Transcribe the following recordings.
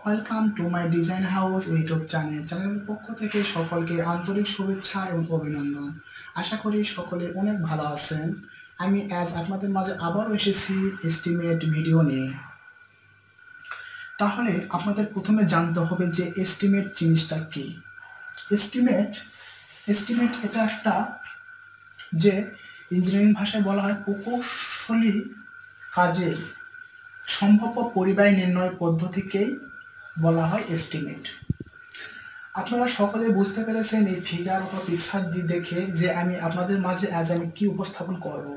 Welcome to my design house YouTube চ্যানেলের পক্ষ থেকে সকলকে আন্তরিক শুভেচ্ছা এবং অভিনন্দন। আশা করি সকলে অনেক ভালো আছেন। আমি আজ আপনাদের মাঝে আবারও এসেছি এস্টিমেট ভিডিও নিয়ে। তাহলে আপনাদের প্রথমে জানতে হবে যে এস্টিমেট জিনিসটা কি। এস্টিমেট এটা একটা যে ইঞ্জিনিয়ারিং ভাষায় বলা হয় প্রকৌশলী কাজের সম্ভাব্য পরিব্যয় নির্ণয় পদ্ধতিকেই বলা হয় এস্টিমেট। আপনারা সকলে বুঝতে পেরেছেন এই ফিগার অথবা পিকচার দিয়ে দেখে যে আমি আপনাদের মাঝে আজ আমি কি উপস্থাপন করব।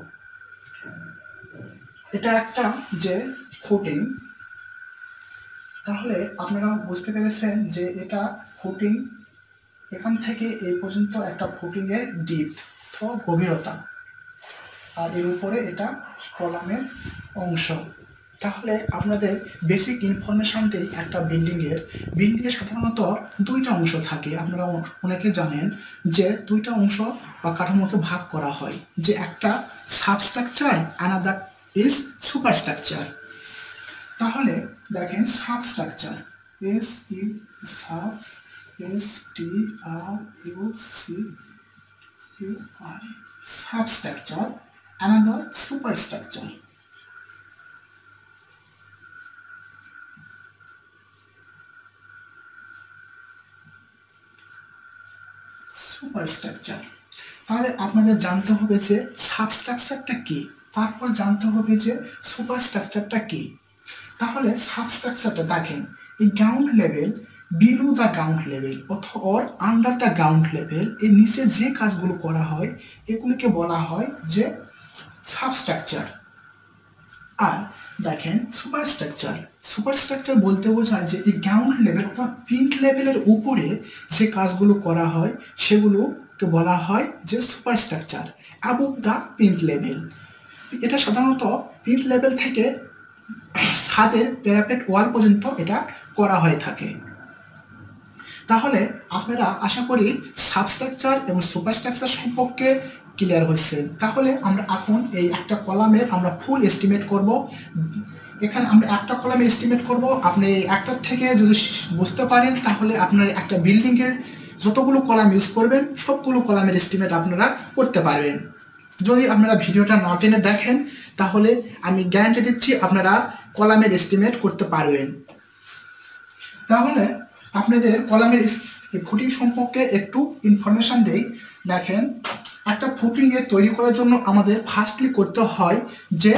এটা একটা যে ফুটিং, তাহলে আপনারা বুঝতে পেরেছেন যে এটা ফুটিং, এখান থেকে এই পর্যন্ত একটা ফুটিংয়ের ডিপ অথবা গভীরতা, আর এর উপরে এটা কলামের অংশ। তাহলে আপনাদের বেসিক ইনফরমেশন দেই একটা বিল্ডিংয়ের সাধারণত দুইটা অংশ থাকে। আপনারা অনেকে জানেন যে দুইটা অংশ বা কাঠামোকে ভাগ করা হয়, যে একটা সাবস্ট্রাকচার অ্যানাদার ইজ সুপারস্ট্রাকচার। তাহলে দেখেন substructure substructure another superstructure. Superstructure, তাহলে আপনাদের জানতে হবে যে সাবস্ট্রাকচারটা কি, তারপর জানতে হবে যে সুপারস্ট্রাকচারটা কি। তাহলে সাবস্ট্রাকচারটা দেখেন, এই ground level, below the ground level অথবা আন্ডার দ্য গ্রাউন্ড লেভেল, এর নিচে যে কাজগুলো করা হয় এগুলিকে বলা হয় যে সাবস্ট্রাকচার। আর দেখেন সুপারস্ট্রাকচার বলতে বোঝায় যে এই গ্রাউন্ড লেভেল অথবা প্লিন্থ লেভেলের উপরে যে কাজগুলো করা হয় সেগুলোকে বলা হয় যে superstructure above the plinth level. এটা সাধারণত প্লিন্থ লেভেল থেকে ছাদের প্যারাপেট ওয়াল পর্যন্ত এটা করা হয়ে থাকে। তাহলে আপনারা আশা করি সাবস্ট্রাকচার এবং সুপারস্ট্রাকচার সম্পর্কে ক্লিয়ার হচ্ছে। তাহলে আমরা এখন এই একটা কলামের আমরা ফুল এস্টিমেট করব। এখানে আমরা একটা কলামে এস্টিমেট করব। আপনি একটার থেকে যদি বুঝতে পারেন তাহলে আপনার একটা বিল্ডিংয়ের যতগুলো কলাম ইউজ করবেন সবগুলো কলামের এস্টিমেট আপনারা করতে পারবেন। যদি আপনারা ভিডিওটা না টেনে দেখেন তাহলে আমি গ্যারান্টি দিচ্ছি আপনারা কলামের এস্টিমেট করতে পারবেন। তাহলে আপনাদের কলামের ফুটিং সম্পর্কে একটু ইনফরমেশান দেই। দেখেন, একটা ফুটিংয়ে তৈরি করার জন্য আমাদের ফার্স্টলি করতে হয় যে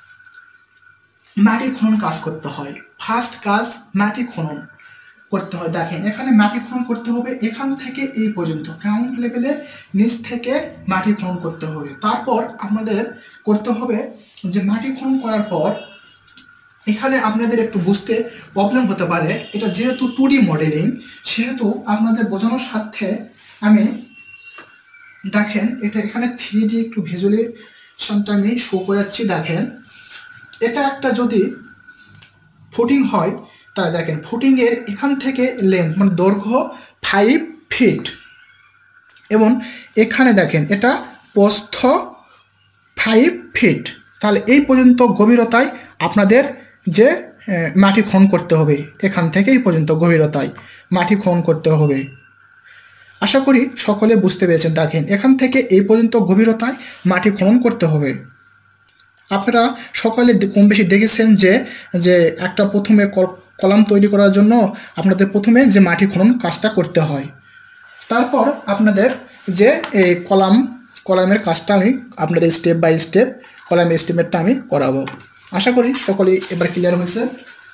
মাটি খনন কাজ করতে হয়। ফার্স্ট কাজ মাটি খনন করতে হয়। দেখেন, এখানে মাটি খনন করতে হবে এখান থেকে এই পর্যন্ত গ্রাউন্ড লেভেলের নিচ থেকে মাটি খনন করতে হবে। তারপর আমাদের করতে হবে যে মাটি খনন করার পর এখানে আপনাদের একটু বুঝতে প্রবলেম হতে পারে, এটা যেহেতু 2D মডেলিং সেহেতু আপনাদের বোঝানোর স্বার্থে আমি দেখেন এটা এখানে 3D একটু ভিজুয়ালাইজেশনটা আমি শো করাচ্ছি। দেখেন, এটা একটা যদি ফুটিং হয় তাহলে দেখেন ফুটিংয়ের এখান থেকে লেন্থ মানে দৈর্ঘ্য 5 ফিট এবং এখানে দেখেন এটা প্রস্থ 5 ফিট। তাহলে এই পর্যন্ত গভীরতায় আপনাদের যে মাটি খনন করতে হবে, এখান থেকে এই পর্যন্ত গভীরতায় মাটি খনন করতে হবে। আশা করি সকলে বুঝতে পেরেছেন। দেখেন, এখান থেকে এই পর্যন্ত গভীরতায় মাটি খনন করতে হবে। আপনারা সকলে কম বেশি দেখেছেন যে একটা প্রথমে কলাম তৈরি করার জন্য আপনাদের প্রথমে যে মাটি খনন কাজটা করতে হয়। তারপর আপনাদের যে এই কলামের কাজটা আমি আপনাদের স্টেপ বাই স্টেপ কলামের এস্টিমেটটা আমি করাবো। আশা করি সকলেই এবার ক্লিয়ার হয়েছে।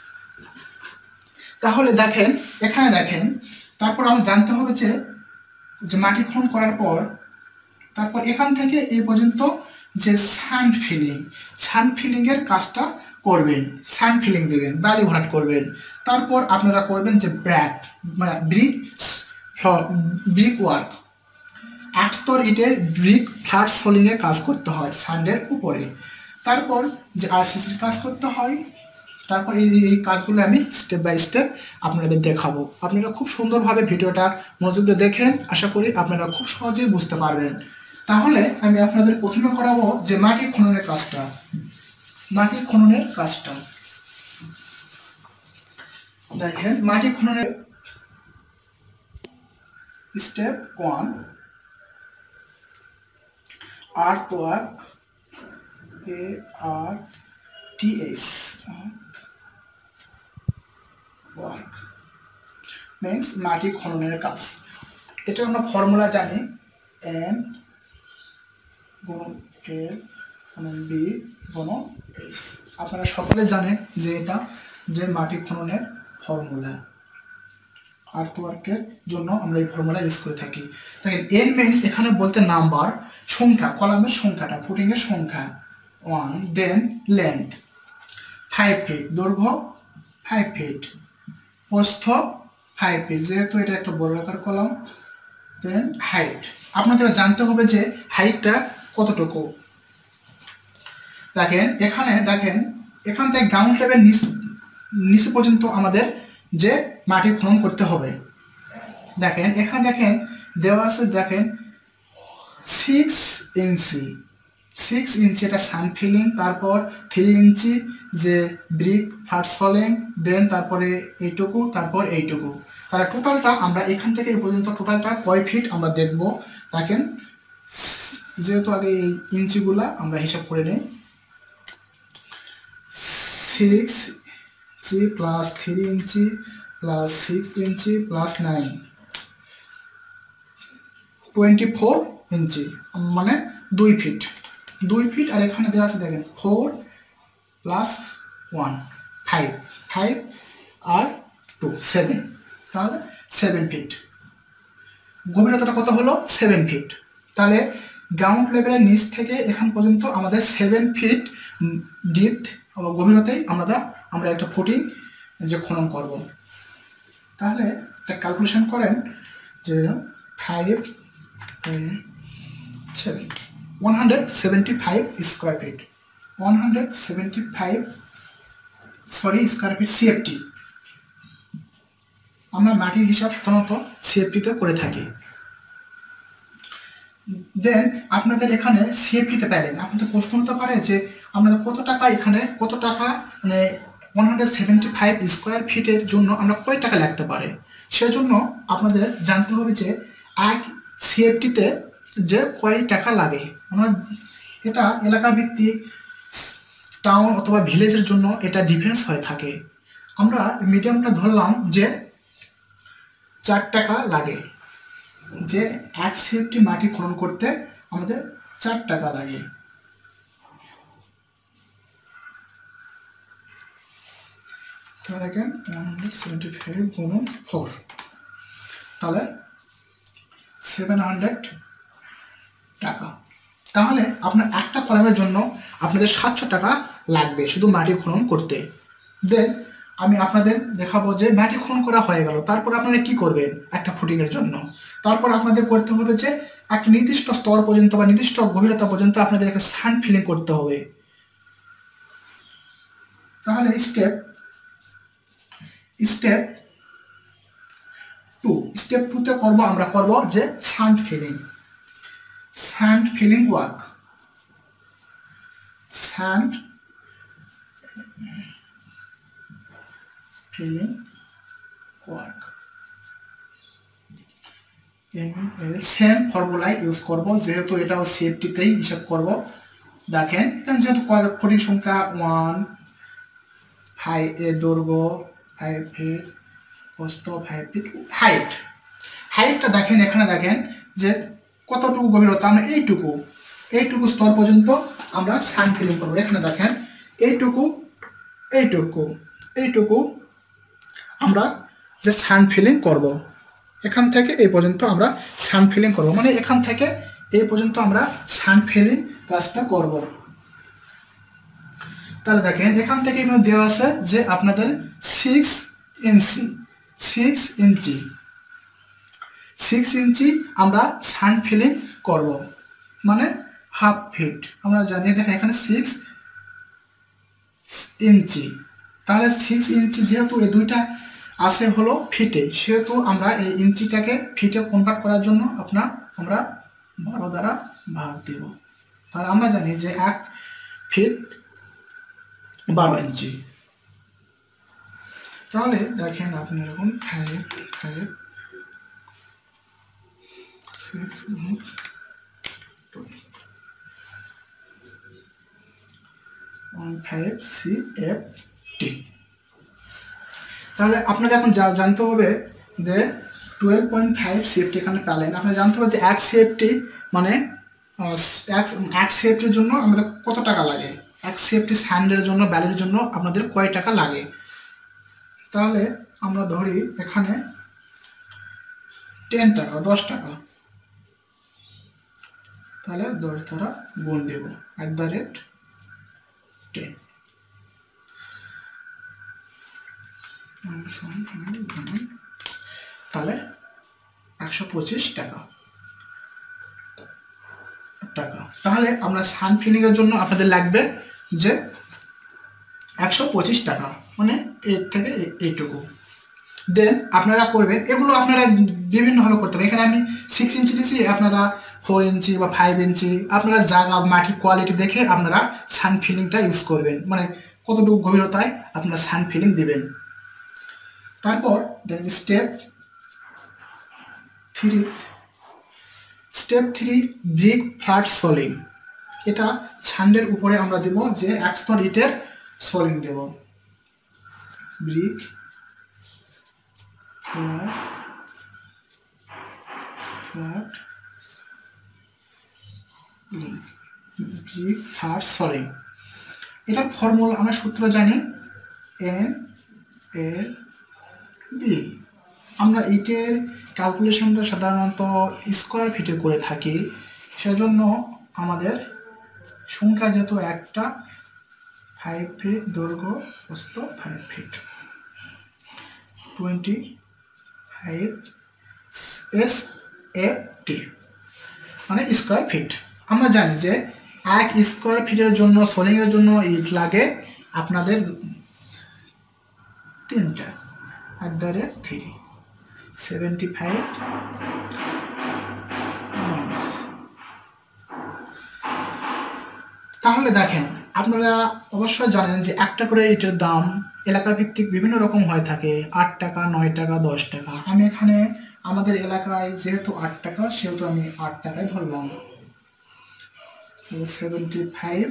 তাহলে দেখেন, এখানে দেখেন, তারপর আমার জানতে হবে যে মাটি খনন করার পর তারপর এখান থেকে এই পর্যন্ত যে স্যান্ড ফিলিংয়ের কাজটা করবেন, স্যান্ড ফিলিং দেবেন, বালি ভরাট করবেন। তারপর আপনারা করবেন যে ব্রিক ওয়ার্ক, এক স্তর ইটে ব্রিক ফ্ল্যাট সোলিংয়ের কাজ করতে হয় স্যান্ডের উপরে। তারপর যে আরসিসির কাজ করতে হয়। তারপর এই কাজগুলো আমি স্টেপ বাই স্টেপ আপনাদের দেখাবো। আপনারা খুব সুন্দরভাবে ভিডিওটা মনোযোগ দিয়ে দেখেন, আশা করি আপনারা খুব সহজেই বুঝতে পারবেন। তাহলে আমি আপনাদের প্রথমে করাবো যে মাটি খননের কাজটা। দেখেন মাটি খননের step 1 earth work ARTH work means মাটি খননের কাজ। এটা আমরা ফর্মুলা জানি N গুণন L গুণন B গুণন H। আপনারা সকলে জানেন যে এটা যে মাটি খননের ফর্মুলা। আর্থ ওয়ার্কের জন্য আমরা এই ফর্মুলা ইউজ করে থাকি। দেখেন N মিন্স এখানে বলতে নাম্বার, সংখ্যা, কলামের সংখ্যাটা, ফুটিংয়ের সংখ্যা 1, দেন লেন্থ 5 ফিট, দৈর্ঘ্য 5 ফিট, প্রস্থ 5 ফিট, যেহেতু এটা একটা বর্গাকার কলাম। দেন হাইট, আপনাদের জানতে হবে যে হাইটটা কতটুকু। দেখেন এখানে এখান থেকে গ্রাউন্ড লেভেল নিচে পর্যন্ত আমাদের যে মাটি খনন করতে হবে। দেখেন এখানে দেওয়া আছে, দেখেন 6 ইঞ্চি, 6 ইঞ্চি এটা সান ফিলিং, তারপর 3 ইঞ্চি যে ব্রিক ফার্স্ট ফলিং, দেন তারপরে এইটুকু, তারপর এইটুকু। তাহলে টোটালটা আমরা এখান থেকে এই পর্যন্ত টোটালটা কয় ফিট আমরা দেখব। দেখেন যেহেতু আগে এই ইঞ্চিগুলা আমরা হিসাব করে নিই, 6 inch plus 3 inch plus 6 inch plus 9, 24 inch, মানে 2 ফিট। 2 ফিট আর এখানে দেওয়া আছে দেখেন 4 প্লাস 1 5, 5 আর 2 7, তাহলে 7 ফিট। গভীরতাটা কত হলো? 7 ফিট। তাহলে গ্রাউন্ড লেভেলের নিচ থেকে এখান পর্যন্ত আমাদের 7 ফিট ডিপথ গভীরতায় আমরা একটা ফুটিং যে খনন করব। তাহলে একটা ক্যালকুলেশন করেন যে 5 7 175 square feet, 175 square feet CFT। আমরা মাটির হিসাব সাধারণত CFTতে করে থাকি। দেন আপনাদের এখানে CFTতে পেলেন, আপনাদের প্রশ্ন হতে পারে যে আপনাদের কত টাকা এখানে, কত টাকা মানে 175 স্কোয়ার ফিটের জন্য আমরা কয় টাকা লাগতে পারে। সেজন্য আপনাদের জানতে হবে যে এক CFTতে যে কয় টাকা লাগে। আমরা এটা এলাকা ভিত্তিক, টাউন অথবা ভিলেজের জন্য এটা ডিফারেন্স হয়ে থাকে। আমরা মিডিয়ামটা ধরলাম যে 4 টাকা লাগে, যে এক CFT মাটি খনন করতে আমাদের 4 টাকা লাগে। তাহলে দেখেন 175 গুণন 4, তাহলে 700 টাকা। তাহলে আপনার একটা কলামের জন্য আপনাদের 700 টাকা লাগবে শুধু মাটি খনন করতে। দেন আমি আপনাদের দেখাবো যে মাটি খনন করা হয়ে গেল, তারপর আপনারা কি করবেন একটা ফুটিংয়ের জন্য। তারপর আপনাদের করতে হবে যে একটা নির্দিষ্ট স্তর পর্যন্ত বা নির্দিষ্ট গভীরতা পর্যন্ত আপনাদের একটা সান ফিলিং করতে হবে। তাহলে স্টেপ 2তে আমরা করব যে sand filling work. Sand filling work same ফর্মুলাই ইউজ করব, যেহেতু এটাও CFTতেই হিসাব করব। দেখেন এখানে যেহেতু ফুটিং সংখ্যা 1, 5 এর দৈর্ঘ্য 5 ফিট, প্রস্থ 5 ফিট, হাইটটা দেখেন এখানে দেখেন যে কতটুকু গভীরতা, আমরা এইটুকু স্তর পর্যন্ত আমরা সান ফিলিং করবো। এখানে দেখেন এইটুকু আমরা যে সান ফিলিং করব, এখান থেকে এই পর্যন্ত আমরা সান ফিলিং করব, মানে এখান থেকে এই পর্যন্ত আমরা সান ফিলিং কাজটা করব। তাহলে দেখেন এখান থেকে দেওয়া আছে যে আপনাদের 6 ইঞ্চি আমরা সান ফিলিং করব, মানে হাফ ফিট। আমরা জানি দেখেন এখানে 6 ইঞ্চি, তাহলে 6 ইঞ্চি যেহেতু এই দুইটা আছে হলো ফিটে, সেহেতু আমরা এই ইঞ্চিটাকে ফিটে কনভার্ট করার জন্য আমরা 12 দ্বারা ভাগ দেব। তাহলে আমরা জানি যে 1 ফিট 12 ইঞ্চি। তাহলে দেখেন আপনি এরকম 5 5 15CFT। তাহলে আপনাকে এখন জানতে হবে যে 12.5 CFT এখানে পেলেন। আপনি জানতে হবে যে 1 CFT মানে এক CFTর জন্য আমাদের কত টাকা লাগে, 1 CFT স্যান্ডের জন্য ব্যালির জন্য আপনাদের কয় টাকা লাগে। তাহলে আমরা ধরি এখানে 10 টাকা 10 টাকা, তাহলে 10 দ্বারা গুণ দেব @10। তাহলে 125 টাকা। তাহলে আমরা সান ফিলিংয়ের জন্য আপনাদের লাগবে যে 125 টাকা, মানে এর থেকে এইটুকু। দেন আপনারা করবেন, এগুলো আপনারা বিভিন্নভাবে করতে পারেন। এখানে আমি 6 ইঞ্চি দিয়েছি, আপনারা 4 ইঞ্চি বা 5 ইঞ্চি, আপনারা জায়গা মাটির কোয়ালিটি দেখে আপনারা সান ফিলিংটা ইউজ করবেন, মানে কতটুকু গভীরতায় আপনারা সান ফিলিং দিবেন। তারপর then step 3 brick flat soling. এটা ছান্ডের উপরে আমরা দেব যে 1 স্তর ইটের সোলিং দেব, ব্রিক ফ্ল্যাট সোলিং। এটার ফর্মুলা আমরা সূত্র জানি NLB। আমরা ইটের ক্যালকুলেশনটা সাধারণত স্কোয়ার ফিটে করে থাকি, সেজন্য আমাদের সংখ্যা যেহেতু একটা, 5 ফিট দৈর্ঘ্য প্রস্থ 5 ফিট, 25 SFT মানে স্কোয়ার ফিট। আমরা জানি যে 1 স্কোয়ার ফিটের জন্য সোলিংয়ের জন্য ইট লাগে আপনাদের 3টা @3 75 মাইনাস। তাহলে দেখেন আপনারা অবশ্যই জানেন যে একটা করে ইটের দাম এলাকা ভিত্তিক বিভিন্ন রকম হয়ে থাকে, 8 টাকা 9 টাকা 10 টাকা। আমি এখানে আমাদের এলাকায় যেহেতু 8 টাকা, সেহেতু আমি 8 টাকায় ধরলাম। 75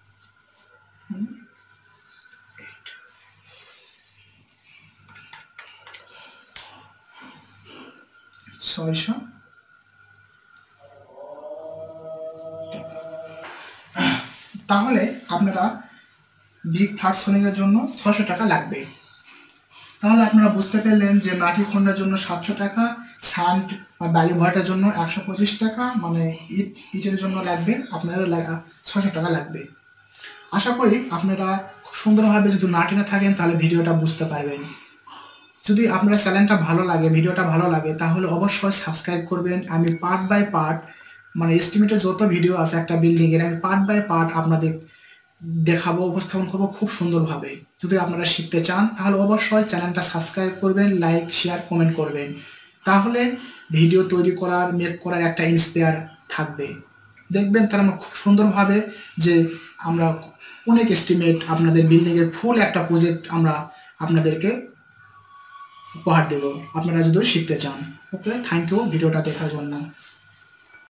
600। তাহলে আপনারা ব্রিক ফ্ল্যাট সোলিংয়ের জন্য 600 টাকা লাগবে। তাহলে আপনারা বুঝতে পারলেন যে মাটি খন্ডের জন্য 700 টাকা, স্যান্ড বা বালি ভরাটের জন্য 125 টাকা, মানে ইটের জন্য লাগবে আপনারা 600 টাকা লাগবে। আশা করি আপনারা খুব সুন্দরভাবে যদি না টেনে থাকেন তাহলে ভিডিওটা বুঝতে পারবেন। যদি আপনার চ্যানেলটা ভালো লাগে, ভিডিওটা ভালো লাগে, তাহলে অবশ্যই সাবস্ক্রাইব করবেন। আমি পার্ট বাই পার্ট, মানে এস্টিমেটের যত ভিডিও আছে একটা বিল্ডিংয়ের, আমি পার্ট বাই পার্ট আপনাদের দেখাবো, উপস্থাপন করবো খুব সুন্দরভাবে। যদি আপনারা শিখতে চান তাহলে অবশ্যই চ্যানেলটা সাবস্ক্রাইব করবেন, লাইক শেয়ার কমেন্ট করবেন, তাহলে ভিডিও তৈরি করার মেক করার একটা ইন্সপায়ার থাকবে। দেখবেন তাহলে আমরা খুব সুন্দরভাবে যে আমরা অনেক এস্টিমেট আপনাদের বিল্ডিংয়ের ফুল একটা প্রজেক্ট আমরা আপনাদেরকে উপহার দেব, আপনারা যদি শিখতে চান। ওকে, থ্যাংক ইউ ভিডিওটা দেখার জন্য।